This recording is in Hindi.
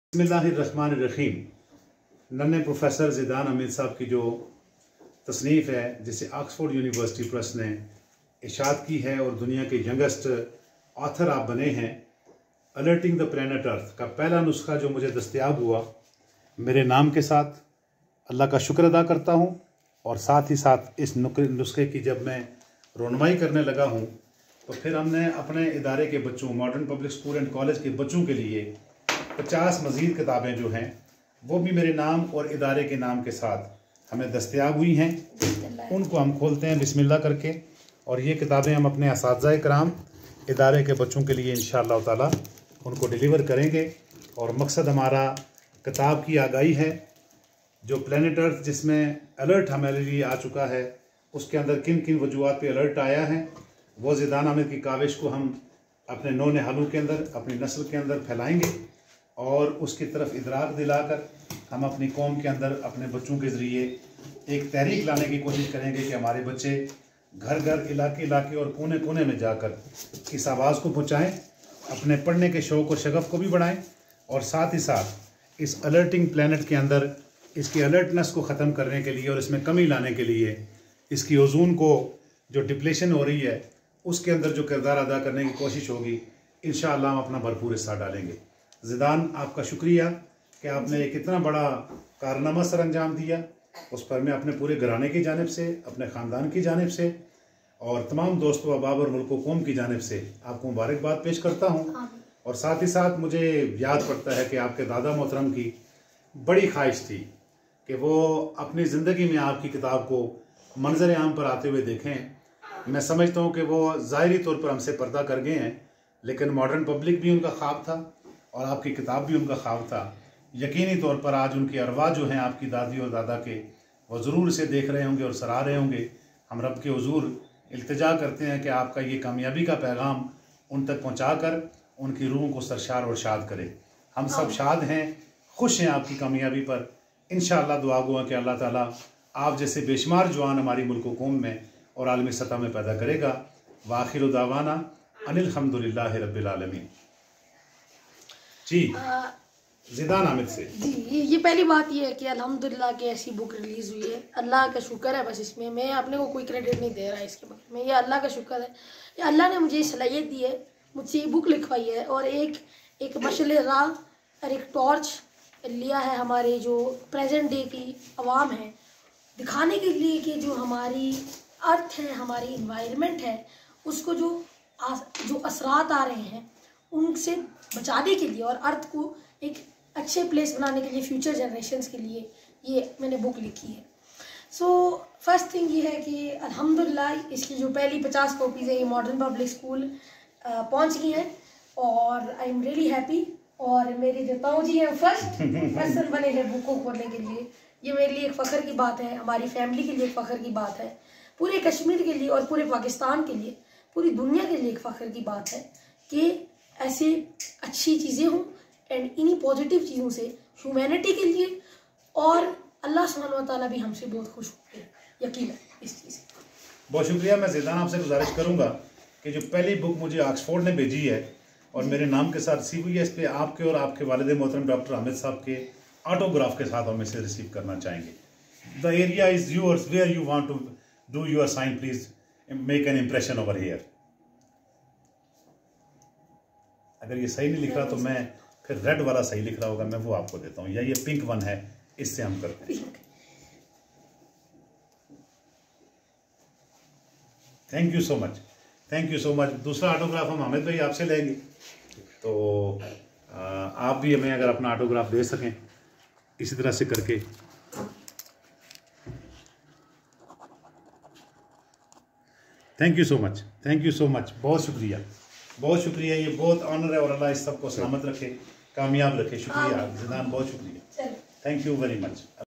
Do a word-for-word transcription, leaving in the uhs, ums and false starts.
बिस्मिल्लाहिर्रहमानिर्रहीम। नन्हे प्रोफेसर ज़िदान अमीर साहब की जो तसनीफ़ है जिसे ऑक्सफोर्ड यूनिवर्सिटी प्रेस ने इशात की है और दुनिया के यंगेस्ट ऑथर आप बने हैं, अलर्टिंग द प्लैनेट अर्थ का पहला नुस्खा जो मुझे दस्तयाब हुआ मेरे नाम के साथ, अल्लाह का शुक्र अदा करता हूँ। और साथ ही साथ इस नुस्खे की जब मैं रोनमाई करने लगा हूँ तो फिर हमने अपने इदारे के बच्चों, modern public school and college के बच्चों के लिए पचास मज़ीद किताबें जो हैं वो भी मेरे नाम और इदारे के नाम के साथ हमें दस्तयाब हुई हैं। उनको हम खोलते हैं बिस्मिल्लाह करके, और ये किताबें हम अपने असातिज़ा कराम इदारे के बच्चों के लिए इंशाअल्लाह ताला उनको डिलीवर करेंगे। और मकसद हमारा किताब की आगाही है, जो प्लैनेट अर्थ जिसमें अलर्ट हमारे लिए आ चुका है, उसके अंदर किन किन वजूहात पे अलर्ट आया है, वो ज़िदान आमिर की काविश को हम अपने नौ नहालू के अंदर, अपनी नस्ल के अंदर फैलाएंगे और उसकी तरफ इदराक दिलाकर हम अपनी कौम के अंदर अपने बच्चों के ज़रिए एक तहरीक लाने की कोशिश करेंगे कि हमारे बच्चे घर घर, इलाके इलाके और कोने कोने में जाकर इस आवाज़ को पहुँचाएँ, अपने पढ़ने के शौक़ और शगफ़ को भी बढ़ाएँ, और साथ ही साथ इस अलर्टिंग प्लैनेट के अंदर इसकी अलर्टनेस को ख़त्म करने के लिए और इसमें कमी लाने के लिए, इसकी ओजोन को जो डिप्लेशन हो रही है उसके अंदर जो किरदार अदा करने की कोशिश होगी, इंशाअल्लाह हम अपना भरपूर हिस्सा डालेंगे। ज़िदान, आपका शुक्रिया कि आपने एक इतना बड़ा कारनामा सर अंजाम दिया, उस पर मैं अपने पूरे घराने की जानिब से, अपने ख़ानदान की जानिब से और तमाम दोस्तों, अहबाब और मुल्क कौम की जानिब से आपको मुबारकबाद पेश करता हूँ। और साथ ही साथ मुझे याद पड़ता है कि आपके दादा मोहतरम की बड़ी ख्वाहिश थी कि वो अपनी ज़िंदगी में आपकी किताब को मंजर आम पर आते हुए देखें। मैं समझता हूँ कि वो ज़ाहिरी तौर पर हमसे पर्दा कर गए हैं, लेकिन मॉडर्न पब्लिक भी उनका ख्वाब था और आपकी किताब भी उनका ख्वाब था। यकीनी तौर पर आज उनकी अरवाह जो हैं आपकी दादी और दादा के, वो ज़रूर इसे देख रहे होंगे और सराह रहे होंगे। हम रब के हुजूर इल्तिजा करते हैं कि आपका ये कामयाबी का पैगाम उन तक पहुँचा कर उनकी रूहों को सरशार और शाद करे। हम सब शाद हैं, खुश हैं आपकी कामयाबी पर। इंशाअल्लाह दुआ गो है कि अल्लाह ताला आप जैसे बेशुमार जवान हमारी मुल्क कौम में और आलमी सतह में पैदा करेगा। वाखिर दावाना अनिल हम्दुलिल्लाहि रब्बिल आलमीन। जी ज़िदान आमिर से जी, ये पहली बात ये है कि अल्हम्दुलिल्लाह की ऐसी बुक रिलीज़ हुई है, अल्लाह का शुक्र है। बस इसमें मैं अपने को कोई क्रेडिट नहीं दे रहा है इसके बारे में, ये अल्लाह का शुक्र है। ये अल्लाह ने मुझे सलाहियत दी है, मुझसे ये बुक लिखवाई है और एक एक मशअले राह और एक टॉर्च लिया है हमारे जो प्रेजेंट डे की आवाम है, दिखाने के लिए कि जो हमारी अर्थ है, हमारी इन्वायरमेंट है, उसको जो आस, जो असरात आ रहे हैं उनसे बचाने के लिए और अर्थ को एक अच्छे प्लेस बनाने के लिए, फ्यूचर जनरेशन्स के लिए ये मैंने बुक लिखी है। सो फर्स्ट थिंग ये है कि अल्हम्दुलिल्लाह इसकी जो पहली पचास कॉपीज़ हैं ये मॉडर्न पब्लिक स्कूल पहुंच गई हैं और आई एम रियली हैप्पी। और मेरे जो ताऊ जी हैं फर्स्ट पर्सन बने हैं बुक को खोलने के लिए, ये मेरे लिए एक फ़ख्र की बात है, हमारी फैमिली के लिए एक फ़ख्र की बात है, पूरे कश्मीर के लिए और पूरे पाकिस्तान के लिए, पूरी दुनिया के लिए एक फ़ख्र की बात है कि ऐसी अच्छी चीज़ें हों एंड इन्हीं पॉजिटिव चीज़ों से ह्यूमैनिटी के लिए और अल्लाह सुब्हानहू व तआला भी हमसे बहुत खुश होते हैं, यकीन है इस चीज़। बहुत शुक्रिया। मैं ज़िदान आपसे गुजारिश करूँगा कि जो पहली बुक मुझे ऑक्सफोर्ड ने भेजी है और मेरे नाम के साथ रिसीव हुई है, इस पर आपके और आपके वालिद मोहतरम डॉक्टर हामिद साहब के ऑटोग्राफ के साथ हम इसे रिसीव करना चाहेंगे। The area is yours, where you want to do your sign, please make an impression over here. अगर ये सही नहीं लिख रहा तो मैं फिर रेड वाला सही लिख रहा होगा, मैं वो आपको देता हूँ, या ये पिंक वन है, इससे हम करते हैं। Thank you so much, thank you so much. दूसरा ऑटोग्राफ हम हामिद भाई आपसे लेंगे, तो आप भी हमें अगर अपना ऑटोग्राफ दे सकें इसी तरह से करके। Thank you so much, thank you so much, बहुत शुक्रिया, बहुत शुक्रिया। ये बहुत ऑनर है और अल्लाह इस सबको सलामत रखे, कामयाब रखे। शुक्रिया ज़िदान, बहुत शुक्रिया, थैंक यू वेरी मच।